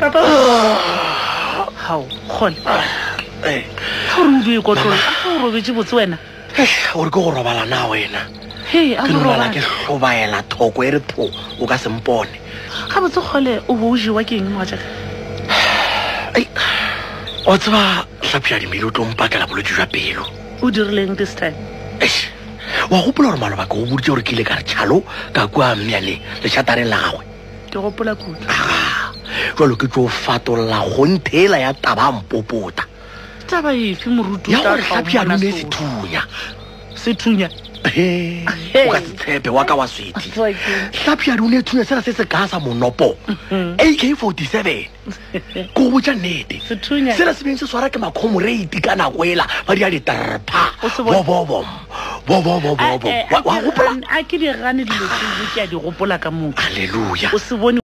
papa hao khone ha re o di go tlola a o robetse botse wena o re go robala na wena he a ke go robala robala ke hlobaela thoko e re pho o ka sempone ga botse khole o bo jiwa ke eng mo ja o tsaba hlapya di melo tlo mpakela bolwetse jwa pelo o dirileng this time wa gopola gore maloba ke go boditse gore ke ile ka re tšhalo ka kua mmeane le tšhatareng la gagwe ke gopola kudu jalo ke tlo fatolla go nthela ya taba mpopota taba efe morutu ya gore hlapya ne sethunya sethunya o ka se tshepe wa ka wa sweti hlapya ne thunya sela se se ka sa monopo AK47 go botsa nnete sethunya sela se beng se swara ke makhomorate ka nako ela ba di a ditarpa bo wa gopola a ke di gane dilo tse ke a di gopola ka moka halleluja o se bone